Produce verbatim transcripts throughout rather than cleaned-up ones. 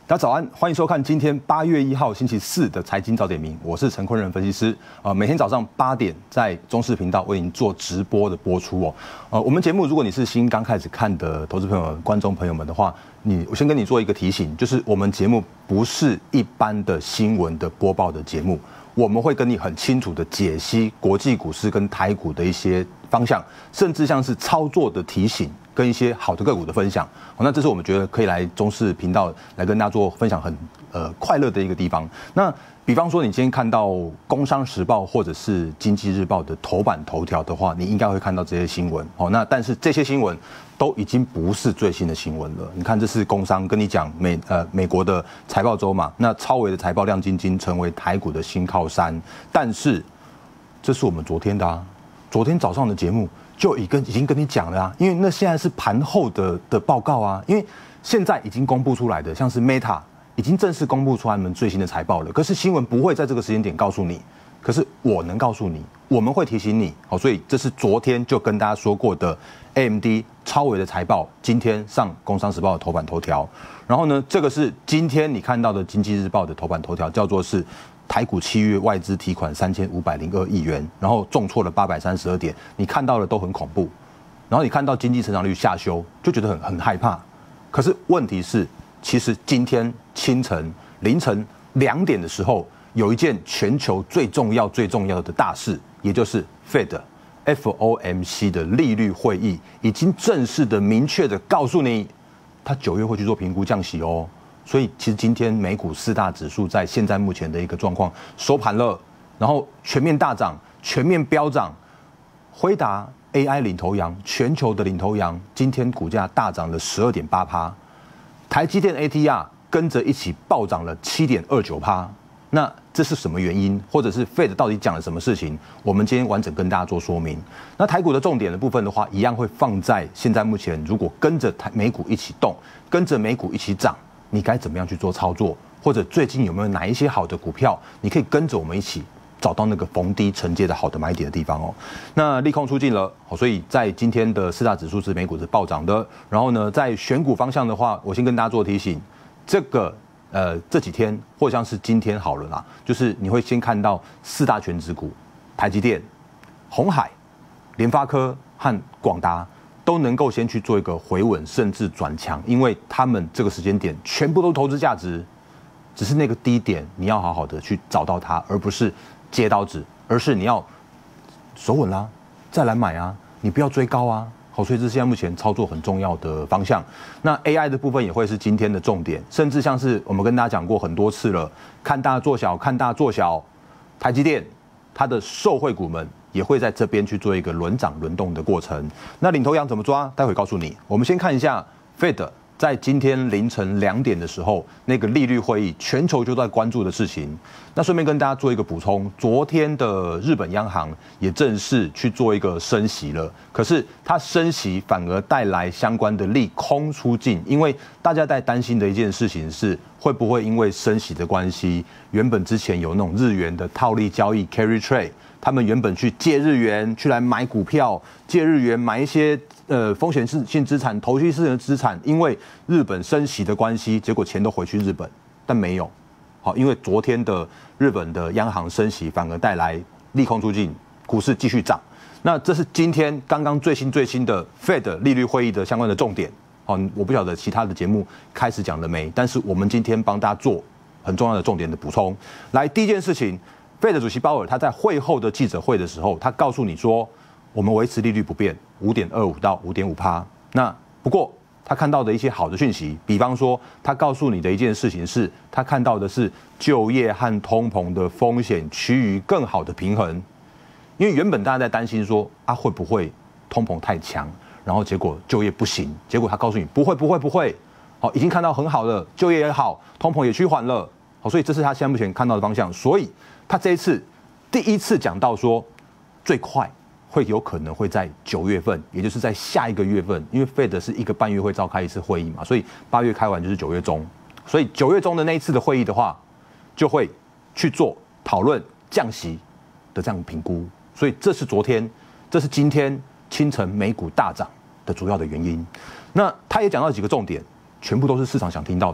大家早安，欢迎收看今天八月一号星期四的财经早点名，我是陈坤仁分析师。呃，每天早上八点在中视频道为您做直播的播出哦。呃，我们节目如果你是新刚开始看的投资朋友们、观众朋友们的话，你我先跟你做一个提醒，就是我们节目不是一般的新闻的播报的节目，我们会跟你很清楚的解析国际股市跟台股的一些方向，甚至像是操作的提醒。跟一些好的个股的分享，那这是我们觉得可以来中视频道来跟大家做分享很呃快乐的一个地方。那比方说，你今天看到《工商时报》或者是《经济日报》的头版头条的话，你应该会看到这些新闻。哦，那但是这些新闻都已经不是最新的新闻了。你看，这是工商跟你讲美呃美国的财报周嘛，那超微的财报亮晶晶，成为台股的新靠山。但是这是我们昨天的啊，昨天早上的节目。就已跟已经跟你讲了啊，因为那现在是盘后的的报告啊，因为现在已经公布出来的，像是 Meta 已经正式公布出来他们最新的财报了，可是新闻不会在这个时间点告诉你，可是我能告诉你，我们会提醒你，好，所以这是昨天就跟大家说过的 A M D 超微的财报，今天上《工商时报》的头版头条，然后呢，这个是今天你看到的《经济日报》的头版头条，叫做是。台股七月外资提款三千五百零二亿元，然后重挫了八百三十二点，你看到的都很恐怖。然后你看到经济成长率下修，就觉得很很害怕。可是问题是，其实今天清晨凌晨两点的时候，有一件全球最重要最重要的大事，也就是 Fed F O M C 的利率会议，已经正式的明确的告诉你，他九月会去做评估降息哦。所以其实今天美股四大指数在现在目前的一个状况收盘了，然后全面大涨，全面飙涨。辉达 A I 领头羊，全球的领头羊，今天股价大涨了十二点八趴，台积电 A T R 跟着一起暴涨了七点二九趴。那这是什么原因？或者是 Fed 到底讲了什么事情？我们今天完整跟大家做说明。那台股的重点的部分的话，一样会放在现在目前，如果跟着台美股一起动，跟着美股一起涨。你该怎么样去做操作？或者最近有没有哪一些好的股票，你可以跟着我们一起找到那个逢低承接的好的买点的地方哦。那利空出尽了，所以在今天的四大指数是美股是暴涨的。然后呢，在选股方向的话，我先跟大家做提醒，这个呃这几天或像是今天好了啦，就是你会先看到四大权值股，台积电、鸿海、联发科和广达。都能够先去做一个回稳，甚至转强，因为他们这个时间点全部都投资价值，只是那个低点你要好好的去找到它，而不是接刀子，而是你要守稳啦，再来买啊，你不要追高啊。好，所以这是现在目前操作很重要的方向。那 A I 的部分也会是今天的重点，甚至像是我们跟大家讲过很多次了，看大做小，看大做小，台积电它的受惠股们。也会在这边去做一个轮涨轮动的过程。那领头羊怎么抓？待会告诉你。我们先看一下 Fed 在今天凌晨两点的时候，那个利率会议，全球就在关注的事情。那顺便跟大家做一个补充，昨天的日本央行也正式去做一个升息了。可是它升息反而带来相关的利空出尽，因为大家在担心的一件事情是，会不会因为升息的关系，原本之前有那种日元的套利交易 carry trade。他们原本去借日元去来买股票，借日元买一些呃风险性资产、投机式的资产，因为日本升息的关系，结果钱都回去日本，但没有。好，因为昨天的日本的央行升息，反而带来利空出尽，股市继续涨。那这是今天刚刚最新最新的 Fed 利率会议的相关的重点。好，我不晓得其他的节目开始讲了没，但是我们今天帮大家做很重要的重点的补充。来，第一件事情。Fed 主席鲍尔他在会后的记者会的时候，他告诉你说，我们维持利率不变，五点二五到五点五趴。那不过他看到的一些好的讯息，比方说他告诉你的一件事情是，他看到的是就业和通膨的风险趋于更好的平衡。因为原本大家在担心说啊会不会通膨太强，然后结果就业不行，结果他告诉你不会不会不会，好，已经看到很好了，就业也好，通膨也趋缓了。好，所以这是他现在目前看到的方向，所以。他这一次第一次讲到说，最快会有可能会在九月份，也就是在下一个月份，因为 Fed 是一个半月会召开一次会议嘛，所以八月开完就是九月中，所以九月中的那一次的会议的话，就会去做讨论降息的这样评估，所以这是昨天，这是今天清晨美股大涨的主要的原因。那他也讲到几个重点，全部都是市场想听到的。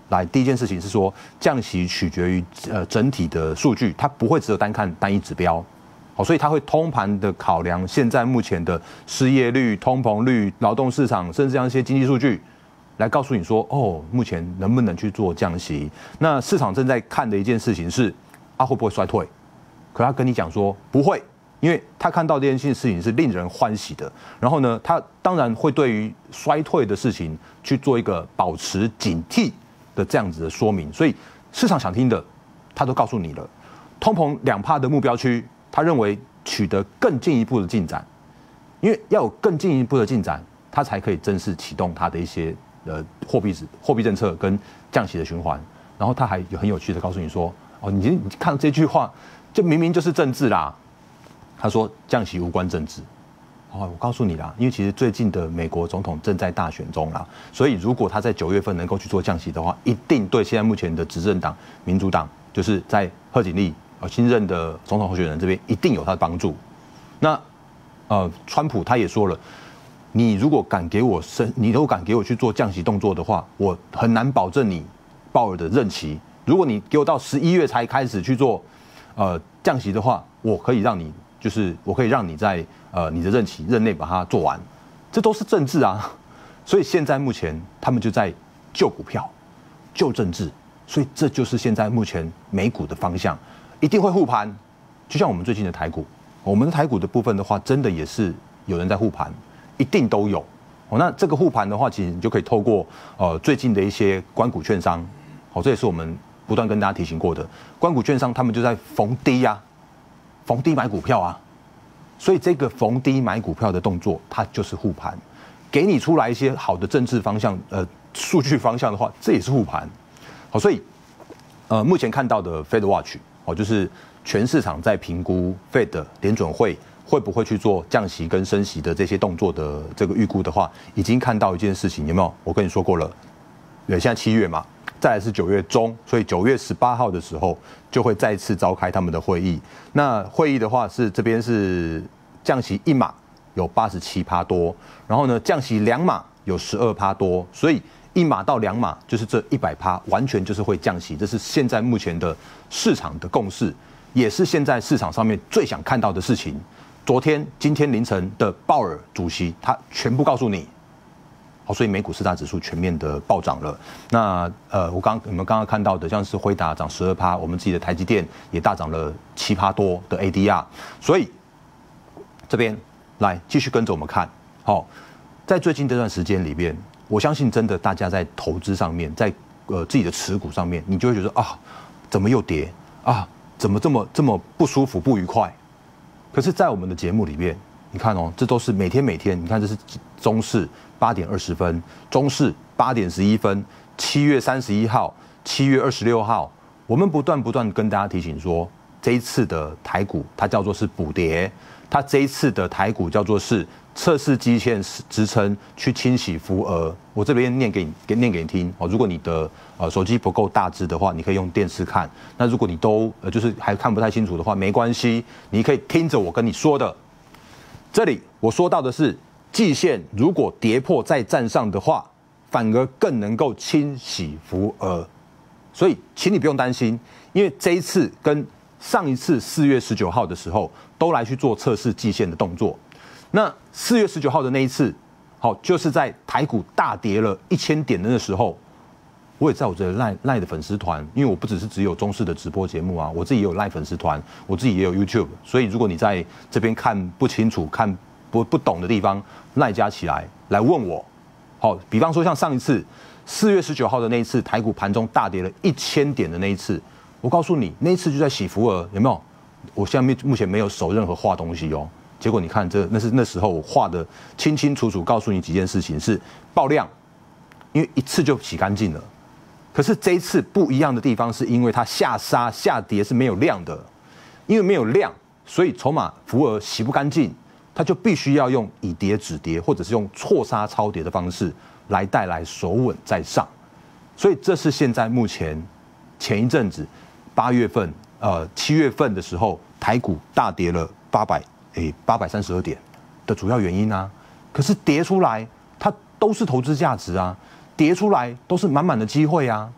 来，第一件事情是说，降息取决于呃整体的数据，它不会只有单看单一指标，好，所以它会通盘的考量现在目前的失业率、通膨率、劳动市场，甚至像一些经济数据，来告诉你说，哦，目前能不能去做降息？那市场正在看的一件事情是，啊会不会衰退？可他跟你讲说不会，因为他看到这件事情是令人欢喜的。然后呢，他当然会对于衰退的事情去做一个保持警惕的这样子的说明，所以市场想听的，他都告诉你了。通膨两趴的目标区，他认为取得更进一步的进展，因为要有更进一步的进展，他才可以正式启动他的一些呃货币货币政策跟降息的循环。然后他还有很有趣的告诉你说，哦，你你看这句话，这明明就是政治啦。他说降息无关政治。哦，我告诉你啦，因为其实最近的美国总统正在大选中啦，所以如果他在九月份能够去做降息的话，一定对现在目前的执政党民主党，就是在贺锦丽呃新任的总统候选人这边一定有他的帮助。那呃，川普他也说了，你如果敢给我升，你如果敢给我去做降息动作的话，我很难保证你鲍尔的任期。如果你给我到十一月才开始去做呃降息的话，我可以让你。就是我可以让你在呃你的任期任内把它做完，这都是政治啊。所以现在目前他们就在救股票、救政治，所以这就是现在目前美股的方向，一定会护盘。就像我们最近的台股，我们的台股的部分的话，真的也是有人在护盘，一定都有。哦，那这个护盘的话，其实你就可以透过呃最近的一些官股券商，好，这也是我们不断跟大家提醒过的，官股券商他们就在逢低啊。逢低买股票啊，所以这个逢低买股票的动作，它就是护盘，给你出来一些好的政治方向、呃数据方向的话，这也是护盘。好，所以呃目前看到的 Fed Watch 哦，就是全市场在评估 Fed 联准会会不会去做降息跟升息的这些动作的这个预估的话，已经看到一件事情，有没有？我跟你说过了，现在七月嘛。再来是九月中，所以九月十八号的时候就会再次召开他们的会议。那会议的话是这边是降息一码有八十七趴多，然后呢降息两码有十二趴多，所以一码到两码就是这一百趴，完全就是会降息。这是现在目前的市场的共识，也是现在市场上面最想看到的事情。昨天、今天凌晨的鲍尔主席他全部告诉你。好，所以美股四大指数全面的暴涨了。那呃，我刚我们刚刚看到的，像是辉达涨十二趴，我们自己的台积电也大涨了七趴多的 A D R。所以这边来继续跟着我们看。好，在最近这段时间里面，我相信真的大家在投资上面，在呃自己的持股上面，你就会觉得啊，怎么又跌啊？怎么这么这么不舒服、不愉快？可是，在我们的节目里面，你看哦，这都是每天每天，你看这是中视八点二十分，中视八点十一分，七月三十一号、七月二十六号，我们不断不断跟大家提醒说，这一次的台股它叫做是补跌，它这一次的台股叫做是测试基线支撑去清洗浮额。我这边念给你，给念给你听哦。如果你的呃手机不够大只的话，你可以用电视看。那如果你都呃就是还看不太清楚的话，没关系，你可以听着我跟你说的。这里我说到的是，季线如果跌破再站上的话，反而更能够清洗浮额。所以，请你不用担心，因为这一次跟上一次四月十九号的时候，都来去做测试季线的动作。那四月十九号的那一次，好，就是在台股大跌了一千点的那时候，我也在我的赖赖的粉丝团，因为我不只是只有中视的直播节目啊，我自己也有赖粉丝团，我自己也有 YouTube， 所以如果你在这边看不清楚、看不不懂的地方，赖加起来来问我。好，比方说像上一次四月十九号的那一次，台股盘中大跌了一千点的那一次，我告诉你，那一次就在洗浮额，有没有？我现在目前没有手任何画东西哦。结果你看这，那是那时候我画的清清楚楚，告诉你几件事情是爆量，因为一次就洗干净了。可是这一次不一样的地方，是因为它下杀下跌是没有量的，因为没有量，所以筹码浮额洗不干净，它就必须要用以跌止跌，或者是用错杀超跌的方式来带来守稳在上。所以这是现在目前前一阵子八月份呃七月份的时候，台股大跌了八百。诶，八百三十二点的主要原因啊，可是跌出来，它都是投资价值啊，跌出来都是满满的机会啊，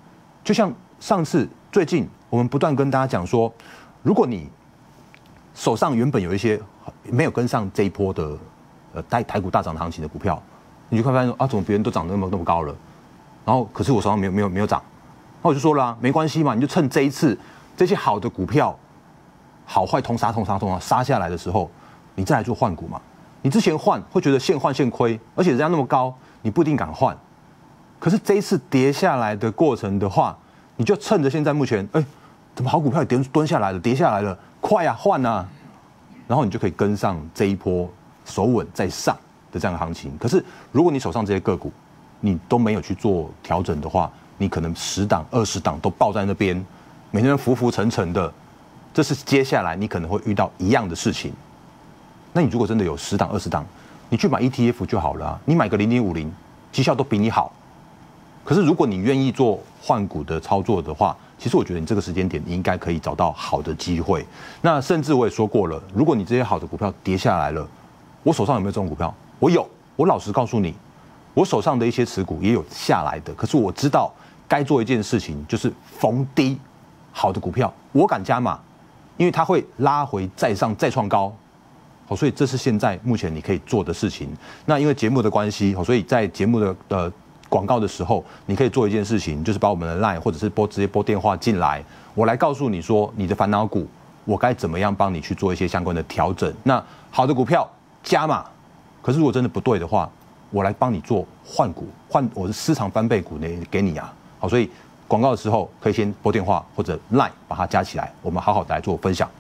就像上次最近我们不断跟大家讲说，如果你手上原本有一些没有跟上这一波的呃台台股大涨的行情的股票，你就会发现说啊，怎么别人都涨得那么那么高了，然后可是我手上没有没有没有涨，那我就说了、啊，没关系嘛，你就趁这一次这些好的股票好坏通杀通杀通杀杀下来的时候，你再来做换股嘛。你之前换会觉得现换现亏，而且人家那么高，你不一定敢换。可是这一次跌下来的过程的话，你就趁着现在目前，哎，怎么好股票也跌蹲下来了，跌下来了，快啊，换啊，然后你就可以跟上这一波守稳再上的这样的行情。可是如果你手上这些个股，你都没有去做调整的话，你可能十档、二十档都抱在那边，每天浮浮沉沉的，这是接下来你可能会遇到一样的事情。那你如果真的有十档、二十档，你去买 E T F 就好了、啊，你买个零零五零，绩效都比你好。可是如果你愿意做换股的操作的话，其实我觉得你这个时间点你应该可以找到好的机会。那甚至我也说过了，如果你这些好的股票跌下来了，我手上有没有这种股票？我有。我老实告诉你，我手上的一些持股也有下来的。可是我知道该做一件事情，就是逢低好的股票，我敢加码，因为它会拉回再上再创高。好，所以这是现在目前你可以做的事情。那因为节目的关系，所以在节目的呃广告的时候，你可以做一件事情，就是把我们的 LINE 或者是拨直接拨电话进来，我来告诉你说你的烦恼股，我该怎么样帮你去做一些相关的调整。那好的股票加码，可是如果真的不对的话，我来帮你做换股，换我的私藏翻倍股呢给你啊。好，所以广告的时候可以先拨电话或者 LINE 把它加起来，我们好好的来做分享。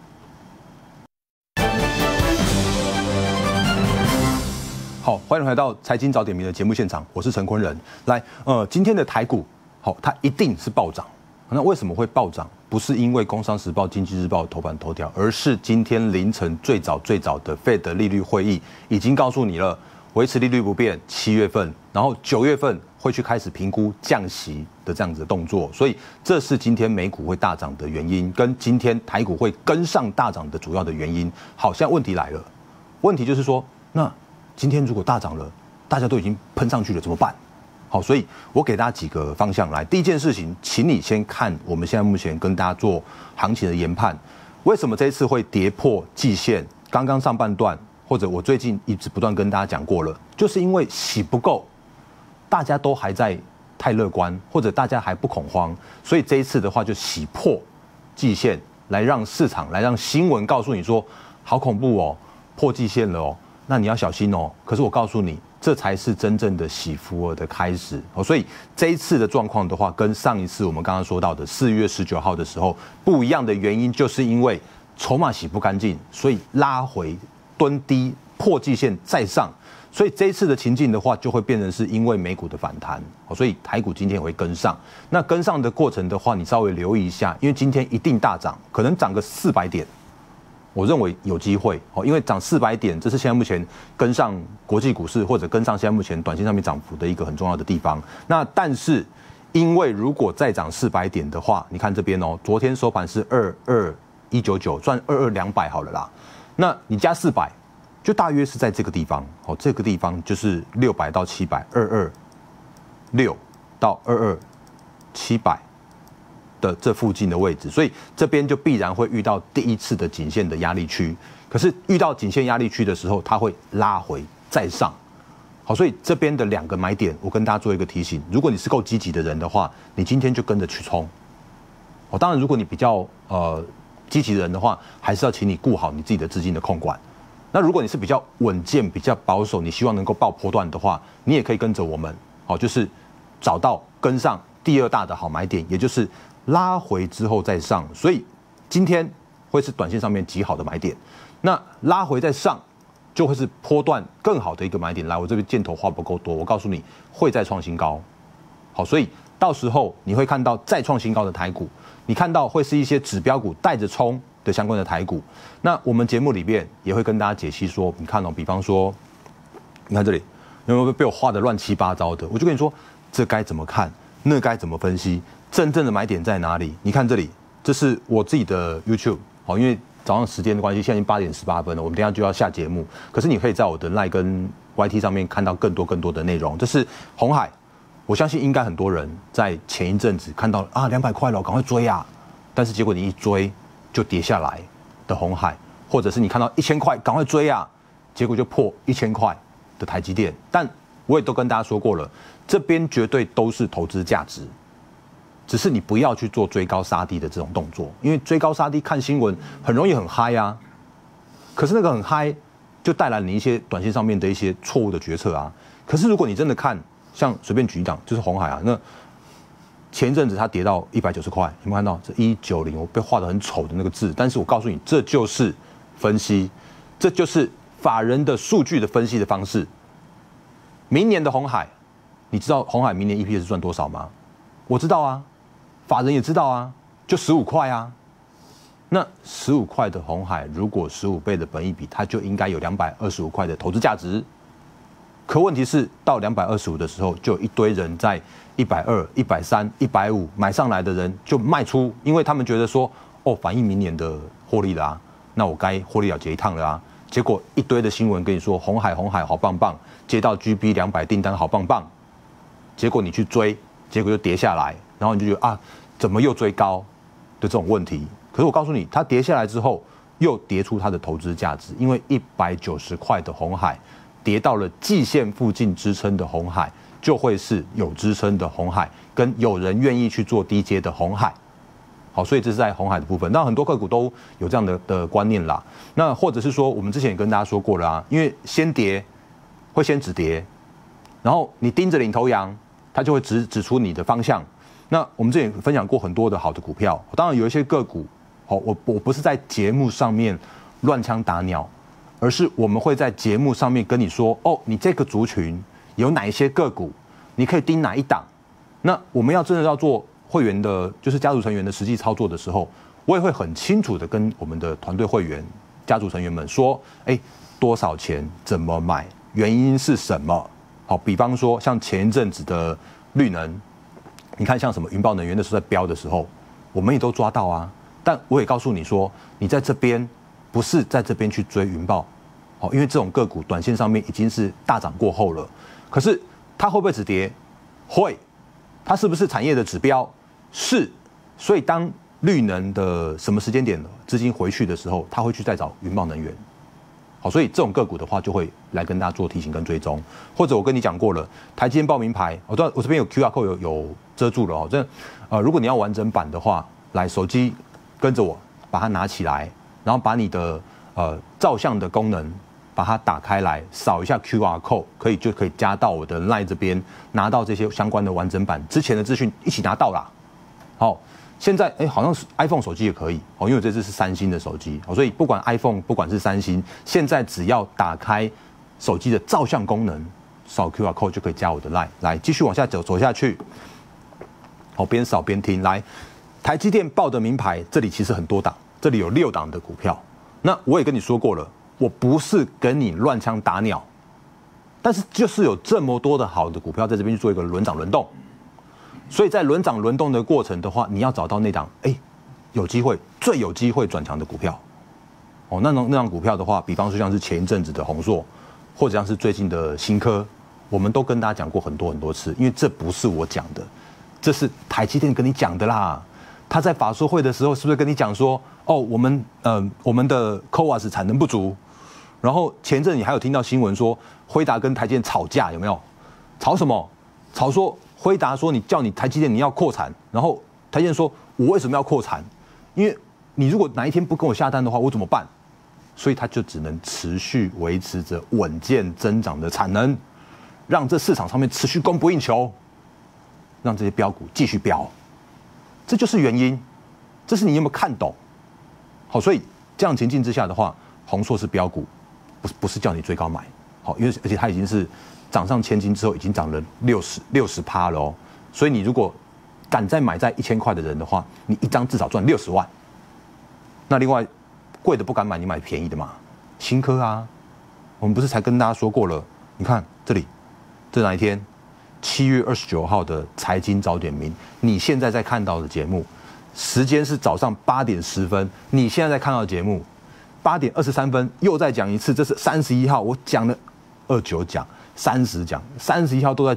好，欢迎回到财经早点名的节目现场，我是陈坤仁。来，呃，今天的台股，好，它一定是暴涨。那为什么会暴涨？不是因为《工商时报》《经济日报》头版头条，而是今天凌晨最早最早的 Fed 利率会议已经告诉你了，维持利率不变，七月份，然后九月份会去开始评估降息的这样子的动作。所以这是今天美股会大涨的原因，跟今天台股会跟上大涨的主要的原因。好，现在问题来了，问题就是说，那今天如果大涨了，大家都已经喷上去了，怎么办？好，所以我给大家几个方向来。第一件事情，请你先看我们现在目前跟大家做行情的研判，为什么这一次会跌破季线？刚刚上半段，或者我最近一直不断跟大家讲过了，就是因为洗不够，大家都还在太乐观，或者大家还不恐慌，所以这一次的话就洗破季线，来让市场，来让新闻告诉你说，好恐怖哦，破季线了哦。那你要小心哦。可是我告诉你，这才是真正的洗福尔的开始哦。所以这一次的状况的话，跟上一次我们刚刚说到的四月十九号的时候不一样的原因，就是因为筹码洗不干净，所以拉回蹲低破季线再上。所以这一次的情境的话，就会变成是因为美股的反弹，所以台股今天也会跟上。那跟上的过程的话，你稍微留意一下，因为今天一定大涨，可能涨个四百点。我认为有机会哦，因为涨四百点，这是现在目前跟上国际股市或者跟上现在目前短线上面涨幅的一个很重要的地方。那但是，因为如果再涨四百点的话，你看这边哦，昨天收盘是二二一九九，算二二两百好了啦。那你加四百，就大约是在这个地方哦，这个地方就是六百到七百，二二六到二二七百。的这附近的位置，所以这边就必然会遇到第一次的颈线的压力区。可是遇到颈线压力区的时候，它会拉回再上。好，所以这边的两个买点，我跟大家做一个提醒：如果你是够积极的人的话，你今天就跟着去冲。哦，当然，如果你比较呃积极的人的话，还是要请你顾好你自己的资金的控管。那如果你是比较稳健、比较保守，你希望能够爆波段的话，你也可以跟着我们，好，就是找到跟上第二大的好买点，也就是拉回之后再上，所以今天会是短线上面极好的买点。那拉回再上，就会是波段更好的一个买点。来，我这边箭头画不够多，我告诉你会再创新高。好，所以到时候你会看到再创新高的台股，你看到会是一些指标股带着冲的相关的台股。那我们节目里面也会跟大家解析说，你看哦，比方说，你看这里有没有被我画的乱七八糟的？我就跟你说，这该怎么看，那该怎么分析。真正的买点在哪里？你看这里，这是我自己的 YouTube， 好，因为早上时间的关系，现在已经八点十八分了，我们等一下就要下节目。可是你可以在我的 LINE 跟 Y T 上面看到更多更多的内容。这是鸿海， 我相信应该很多人在前一阵子看到啊两百块了，赶快追啊！但是结果你一追就跌下来的鸿海，或者是你看到一千块赶快追啊，结果就破一千块的台积电。但我也都跟大家说过了，这边绝对都是投资价值，只是你不要去做追高杀低的这种动作，因为追高杀低看新闻很容易很嗨啊。可是那个很嗨，就带来你一些短线上面的一些错误的决策啊。可是如果你真的看，像随便举一档，就是鸿海啊，那前一阵子它跌到一百九十块，有没有看到？这一九零，我被画得很丑的那个字，但是我告诉你，这就是分析，这就是法人的数据的分析的方式。明年的鸿海，你知道鸿海明年 E P S 赚多少吗？我知道啊，法人也知道啊，就十五块啊。那十五块的鸿海，如果十五倍的本益比，它就应该有两百二十五块的投资价值。可问题是，到两百二十五的时候，就有一堆人在一百二、一百三、一百五买上来的人就卖出，因为他们觉得说，哦，反映明年的获利了啊，那我该获利了结一趟了啊。结果一堆的新闻跟你说，鸿海鸿海好棒棒，接到 G B 两百订单好棒棒，结果你去追，结果就跌下来，然后你就觉得啊，怎么又追高的这种问题。可是我告诉你，它跌下来之后，又跌出它的投资价值，因为一百九十块的鸿海。跌到了季线附近支撑的鸿海，就会是有支撑的鸿海，跟有人愿意去做低阶的鸿海。好，所以这是在鸿海的部分。那很多个股都有这样的的观念啦。那或者是说，我们之前也跟大家说过了啊，因为先跌会先止跌，然后你盯着领头羊，它就会指指出你的方向。那我们之前分享过很多的好的股票，当然有一些个股，好，我我不是在节目上面乱枪打鸟。而是我们会在节目上面跟你说，哦，你这个族群有哪一些个股，你可以盯哪一档。那我们要真的要做会员的，就是家族成员的实际操作的时候，我也会很清楚的跟我们的团队会员、家族成员们说，哎，多少钱，怎么买，原因是什么？好，比方说像前一阵子的绿能，你看像什么云豹能源的时候在飙的时候，我们也都抓到啊。但我也告诉你说，你在这边不是在这边去追云豹。因为这种个股短线上面已经是大涨过后了，可是它会不会止跌？会。它是不是产业的指标？是。所以当绿能的什么时间点资金回去的时候，它会去再找云豹能源。好，所以这种个股的话，就会来跟大家做提醒跟追踪。或者我跟你讲过了，台积电报名牌，我我这边有 Q R code 有有遮住了哦。这呃，如果你要完整版的话，来手机跟着我把它拿起来，然后把你的呃照相的功能。把它打开来，扫一下 Q R code， 可以就可以加到我的 LINE 这边，拿到这些相关的完整版，之前的资讯一起拿到啦。好，现在哎，好像是 iPhone 手机也可以哦，因为这支是三星的手机，所以不管 iPhone 不管是三星，现在只要打开手机的照相功能，扫 Q R code 就可以加我的 LINE。来，继续往下走，走下去。好，边扫边听。来，台积电报的名牌，这里其实很多档，这里有六档的股票。那我也跟你说过了。我不是跟你乱枪打鸟，但是就是有这么多的好的股票在这边去做一个轮涨轮动，所以在轮涨轮动的过程的话，你要找到那档哎有机会最有机会转强的股票，哦，那种那档股票的话，比方说像是前一阵子的宏硕，或者像是最近的新科，我们都跟大家讲过很多很多次，因为这不是我讲的，这是台积电跟你讲的啦。他在法说会的时候是不是跟你讲说，哦，我们呃我们的 C O A S 产能不足？然后前阵你还有听到新闻说，辉达跟台积电吵架，有没有？吵什么？吵说辉达说你叫你台积电你要扩产，然后台积电说我为什么要扩产？因为你如果哪一天不跟我下单的话，我怎么办？所以他就只能持续维持着稳健增长的产能，让这市场上面持续供不应求，让这些标股继续飙，这就是原因。这是你有没有看懂？好，所以这样情境之下的话，宏硕是标股。不是不是叫你追高买，好，因为而且它已经是涨上千金之后，已经涨了六十六十趴了哦。所以你如果敢再买在一千块的人的话，你一张至少赚六十万。那另外贵的不敢买，你买便宜的嘛。新科啊，我们不是才跟大家说过了？你看这里，这哪一天？七月二十九号的财经早点名，你现在在看到的节目，时间是早上八点十分，你现在在看到的节目。八点二十三分又再讲一次，这是三十一号，我讲了二九讲三十讲，三十一号都在讲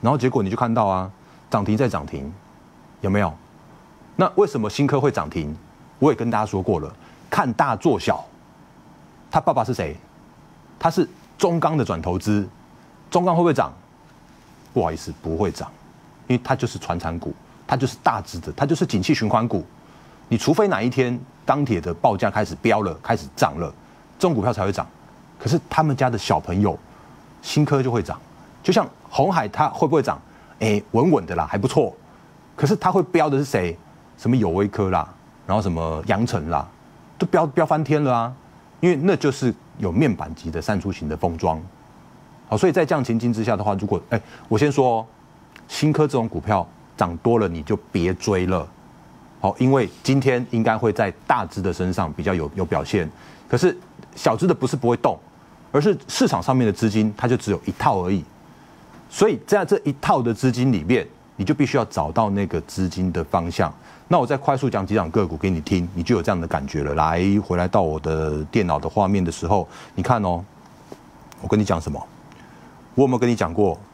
然后结果你就看到啊，涨停再涨停，有没有？那为什么新科会涨停？我也跟大家说过了，看大做小。他爸爸是谁？他是中钢的转投资，中钢会不会涨？不好意思，不会涨，因为它就是传产股，它就是大只的，它就是景气循环股。你除非哪一天钢铁的报价开始飙了，开始涨了，这种股票才会涨。可是他们家的小朋友，新科就会涨。就像鸿海，它会不会涨？哎，稳稳的啦，还不错。可是它会飙的是谁？什么友威科啦，然后什么阳城啦，都飙飙翻天了啊！因为那就是有面板级的散出型的封装。好，所以在这样情境之下的话，如果哎，我先说、哦，新科这种股票涨多了你就别追了。好，因为今天应该会在大只的身上比较有有表现，可是小只的不是不会动，而是市场上面的资金它就只有一套而已。所以在这一套的资金里面，你就必须要找到那个资金的方向。那我再快速讲几档个股给你听，你就有这样的感觉了。来，回来到我的电脑的画面的时候，你看哦，我跟你讲什么？我有没有跟你讲过，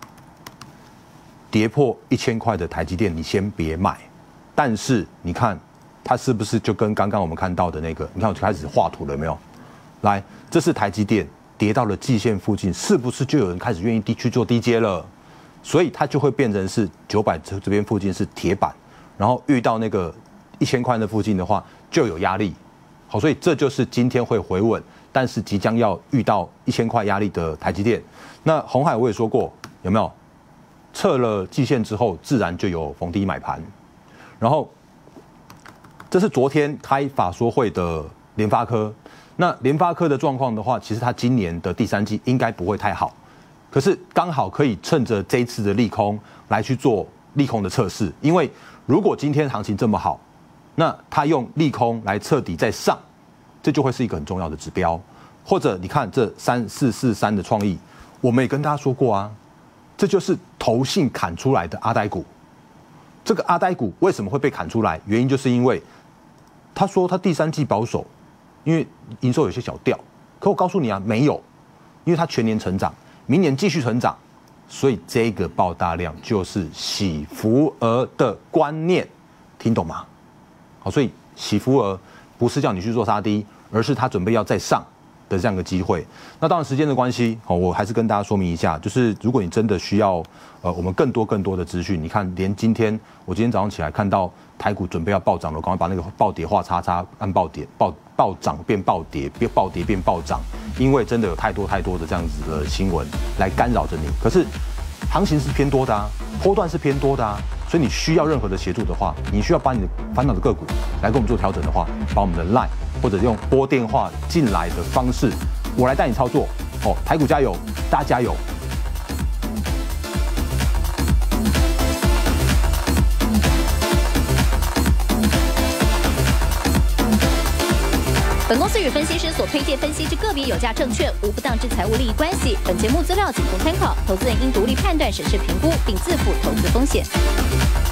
跌破一千块的台积电，你先别买。但是你看，它是不是就跟刚刚我们看到的那个？你看我就开始画图了，有没有？来，这是台积电跌到了季线附近，是不是就有人开始愿意低去做低接了？所以它就会变成是九百这这边附近是铁板。然后遇到那个一千块的附近的话，就有压力。好，所以这就是今天会回稳，但是即将要遇到一千块压力的台积电。那鸿海我也说过，有没有？测了季线之后，自然就有逢低买盘。然后，这是昨天开法说会的联发科。那联发科的状况的话，其实它今年的第三季应该不会太好，可是刚好可以趁着这一次的利空来去做利空的测试，因为如果今天行情这么好，那他用利空来彻底再上，这就会是一个很重要的指标。或者你看这三四四三的创意，我们也跟大家说过啊，这就是投信砍出来的阿呆股。这个阿呆股为什么会被砍出来？原因就是因为他说他第三季保守，因为营收有些小掉。可我告诉你啊，没有，因为他全年成长，明年继续成长。所以这个爆大量就是洗福额的观念，听懂吗？好，所以洗福额不是叫你去做杀低，而是他准备要再上的这样一个机会。那当然时间的关系，好，我还是跟大家说明一下，就是如果你真的需要呃我们更多更多的资讯，你看连今天我今天早上起来看到台股准备要暴涨了，我赶快把那个暴跌画叉叉，按暴跌暴暴涨变暴跌，变暴跌变暴涨。因为真的有太多太多的这样子的新闻来干扰着你，可是行情是偏多的啊，波段是偏多的啊，所以你需要任何的协助的话，你需要把你的烦恼的个股来跟我们做调整的话，把我们的 LINE 或者用拨电话进来的方式，我来带你操作。哦，台股加油，大家加油！ 本公司与分析师所推荐分析之个别有价证券无不当之财务利益关系。本节目资料仅供参考，投资人应独立判断、审视、评估，并自负投资风险。